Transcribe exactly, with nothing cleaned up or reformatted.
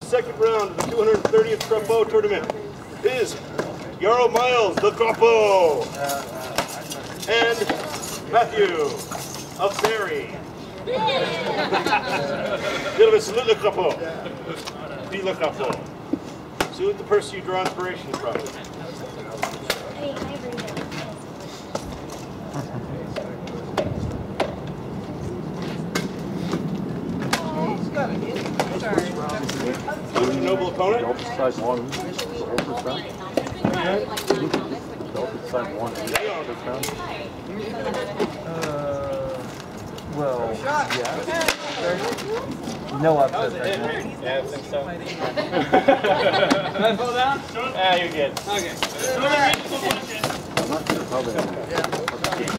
second round of the two hundred thirtieth Crapeau tournament is Yarrow Miles, the Crapeau, and Matthew of Barrie. Give us le Crapeau. Be le Crapeau. Salute the person you draw inspiration from. Who's your noble opponent? Side one. Side one. Uh, well, yeah. No upset. Yeah, I think so. Can I fall down? Ah, you're good. Okay. I'm not sure how they